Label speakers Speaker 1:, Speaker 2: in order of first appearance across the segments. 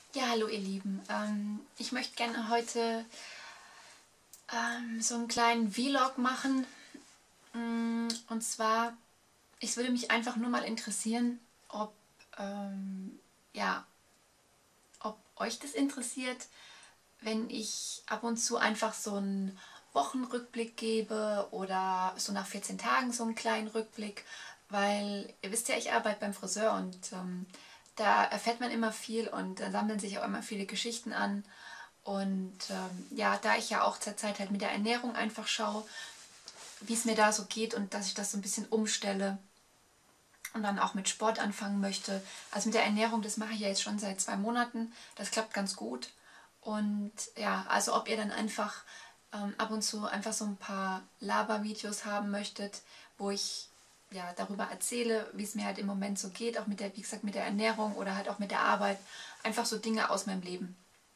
Speaker 1: Ja, hallo ihr Lieben. Ich möchte gerne heute so einen kleinen Vlog machen. Und zwar, es würde mich einfach nur mal interessieren, ob, ja, ob euch das interessiert, wenn ich ab und zu einfach so einen Wochenrückblick gebe oder so nach 14 Tagen so einen kleinen Rückblick, weil ihr wisst ja, ich arbeite beim Friseur und da erfährt man immer viel und da sammeln sich auch immer viele Geschichten an. Und ja, da ich ja auch zurzeit halt mit der Ernährung einfach schaue, wie es mir da so geht und dass ich das so ein bisschen umstelle und dann auch mit Sport anfangen möchte. Also mit der Ernährung, das mache ich ja jetzt schon seit 2 Monaten. Das klappt ganz gut. Und ja, also ob ihr dann einfach ab und zu einfach so ein paar Labervideos haben möchtet, wo ich ja darüber erzähle, wie es mir halt im Moment so geht, auch mit der, wie gesagt, mit der Ernährung oder halt auch mit der Arbeit. Einfach so Dinge aus meinem Leben.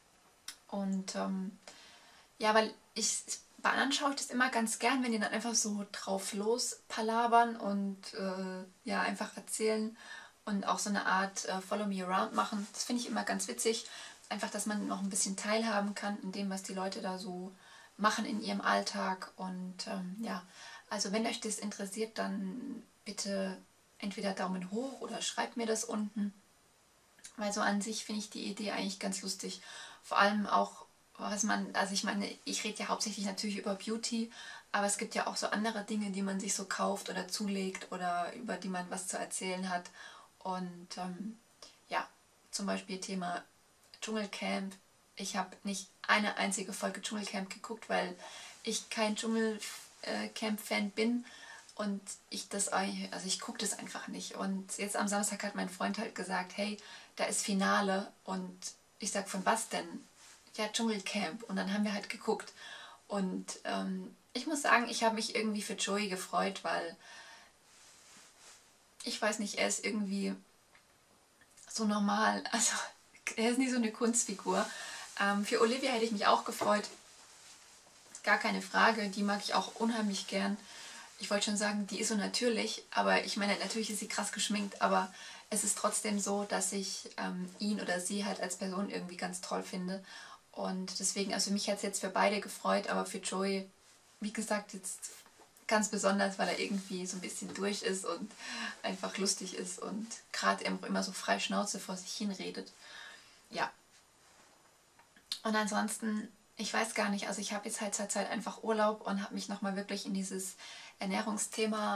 Speaker 1: Und ja, weil bei anderen schaue ich das immer ganz gern, wenn die dann einfach so drauf los palabern und ja, einfach erzählen und auch so eine Art Follow Me Around machen. Das finde ich immer ganz witzig. Einfach, dass man noch ein bisschen teilhaben kann in dem, was die Leute da so machen in ihrem Alltag. Und ja, also wenn euch das interessiert, dann bitte entweder Daumen hoch oder schreibt mir das unten. Weil so an sich finde ich die Idee eigentlich ganz lustig. Vor allem auch, was man, also ich meine, ich rede ja hauptsächlich natürlich über Beauty, aber es gibt ja auch so andere Dinge, die man sich so kauft oder zulegt oder über die man was zu erzählen hat. Und ja, zum Beispiel Thema Dschungelcamp. Ich habe nicht eine einzige Folge Dschungelcamp geguckt, weil ich kein Dschungelcamp-Fan bin und ich das, also ich gucke das einfach nicht. Und jetzt am Samstag hat mein Freund halt gesagt, hey, da ist Finale und ich sag, von was denn? Ja, Dschungelcamp. Und dann haben wir halt geguckt. Und ich muss sagen, ich habe mich irgendwie für Joey gefreut, weil ich weiß nicht, er ist irgendwie so normal. Also er ist nicht so eine Kunstfigur. Für Olivia hätte ich mich auch gefreut. Gar keine Frage. Die mag ich auch unheimlich gern. Ich wollte schon sagen, die ist so natürlich, aber ich meine, natürlich ist sie krass geschminkt, aber es ist trotzdem so, dass ich ihn oder sie halt als Person irgendwie ganz toll finde. Und deswegen, also mich hat es jetzt für beide gefreut, aber für Joey, wie gesagt, jetzt ganz besonders, weil er irgendwie so ein bisschen durch ist und einfach lustig ist und gerade immer so frei Schnauze vor sich hin redet. Ja, und ansonsten, ich weiß gar nicht, also ich habe jetzt halt zur Zeit einfach Urlaub und habe mich nochmal wirklich in dieses Ernährungsthema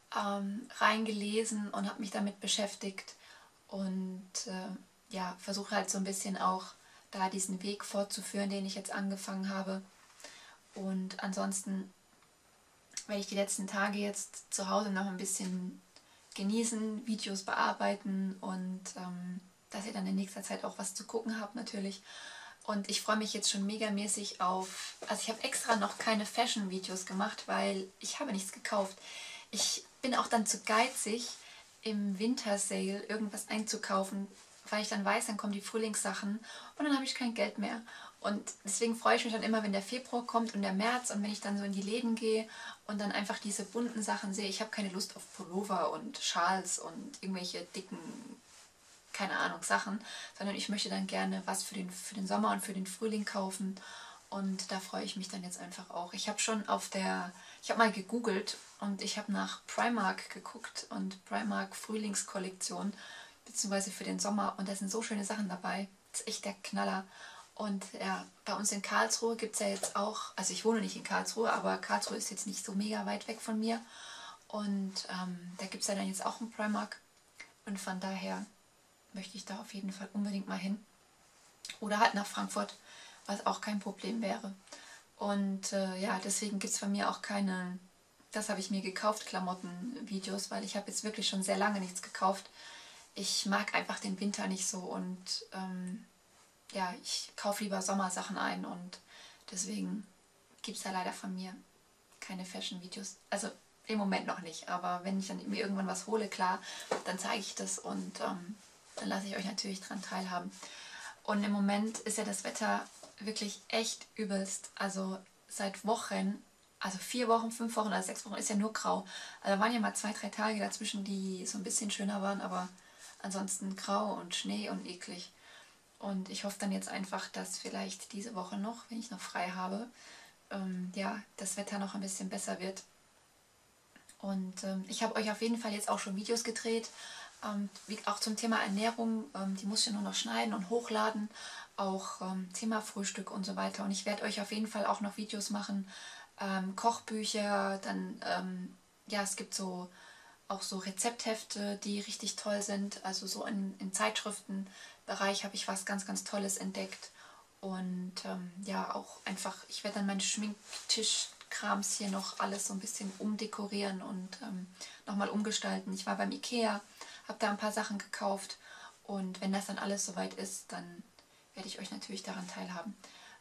Speaker 1: reingelesen und habe mich damit beschäftigt und ja, versuche halt so ein bisschen auch da diesen Weg fortzuführen, den ich jetzt angefangen habe. Und ansonsten werde ich die letzten Tage jetzt zu Hause noch ein bisschen genießen, Videos bearbeiten und dass ihr dann in nächster Zeit auch was zu gucken habt natürlich. Und ich freue mich jetzt schon megamäßig auf, also ich habe extra noch keine Fashion-Videos gemacht, weil ich habe nichts gekauft. Ich bin auch dann zu geizig, im Wintersale irgendwas einzukaufen, weil ich dann weiß, dann kommen die Frühlingssachen und dann habe ich kein Geld mehr. Und deswegen freue ich mich dann immer, wenn der Februar kommt und der März und wenn ich dann so in die Läden gehe und dann einfach diese bunten Sachen sehe. Ich habe keine Lust auf Pullover und Schals und irgendwelche dicken, keine Ahnung, Sachen, sondern ich möchte dann gerne was für den Sommer und für den Frühling kaufen. Und da freue ich mich dann jetzt einfach auch. Ich habe schon ich habe mal gegoogelt und ich habe nach Primark geguckt und Primark Frühlingskollektion, beziehungsweise für den Sommer. Und da sind so schöne Sachen dabei. Das ist echt der Knaller. Und ja, bei uns in Karlsruhe gibt es ja jetzt auch, also ich wohne nicht in Karlsruhe, aber Karlsruhe ist jetzt nicht so mega weit weg von mir. Und da gibt es ja dann jetzt auch einen Primark. Und von daher möchte ich da auf jeden Fall unbedingt mal hin. Oder halt nach Frankfurt, was auch kein Problem wäre. Und ja, deswegen gibt es von mir auch keine, das habe ich mir gekauft, Klamotten-Videos, weil ich habe jetzt wirklich schon sehr lange nichts gekauft. Ich mag einfach den Winter nicht so und ja, ich kaufe lieber Sommersachen ein und deswegen gibt es da leider von mir keine Fashion-Videos. Also im Moment noch nicht, aber wenn ich dann mir irgendwann was hole, klar, dann zeige ich das und dann lasse ich euch natürlich daran teilhaben. Und im Moment ist ja das Wetter wirklich echt übelst. Also seit Wochen, also 4 Wochen, 5 Wochen oder 6 Wochen ist ja nur grau. Also da waren ja mal 2, 3 Tage dazwischen, die so ein bisschen schöner waren, aber ansonsten grau und Schnee und eklig. Und ich hoffe dann jetzt einfach, dass vielleicht diese Woche noch, wenn ich noch frei habe, ja, das Wetter noch ein bisschen besser wird. Und ich habe euch auf jeden Fall jetzt auch schon Videos gedreht, auch zum Thema Ernährung. Die muss ich nur noch schneiden und hochladen. Auch Thema Frühstück und so weiter. Und ich werde euch auf jeden Fall auch noch Videos machen, Kochbücher, dann, ja, es gibt auch so Rezepthefte, die richtig toll sind. Also so im Zeitschriftenbereich habe ich was ganz, ganz Tolles entdeckt. Und ja, auch einfach, ich werde dann meinen Schminktischkrams hier noch alles so ein bisschen umdekorieren und nochmal umgestalten. Ich war beim Ikea, habe da ein paar Sachen gekauft und wenn das dann alles soweit ist, dann werde ich euch natürlich daran teilhaben.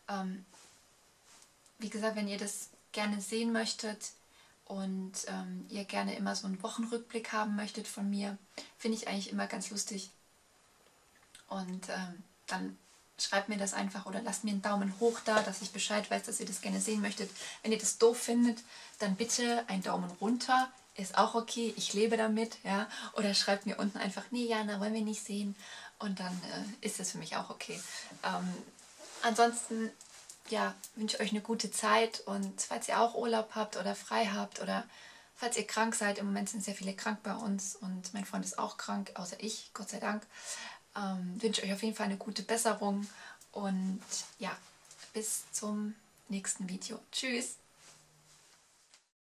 Speaker 1: Wie gesagt, wenn ihr das gerne sehen möchtet und ihr gerne immer so einen Wochenrückblick haben möchtet von mir, finde ich eigentlich immer ganz lustig. Und dann schreibt mir das einfach oder lasst mir einen Daumen hoch da, dass ich Bescheid weiß, dass ihr das gerne sehen möchtet. Wenn ihr das doof findet, dann bitte einen Daumen runter. Ist auch okay, ich lebe damit, ja. Oder schreibt mir unten einfach, nee, Jana, wollen wir nicht sehen. Und dann ist das für mich auch okay. Ansonsten, ja, wünsche ich euch eine gute Zeit und falls ihr auch Urlaub habt oder frei habt oder falls ihr krank seid, im Moment sind sehr viele krank bei uns und mein Freund ist auch krank, außer ich, Gott sei Dank. Wünsche euch auf jeden Fall eine gute Besserung und ja, bis zum nächsten Video. Tschüss!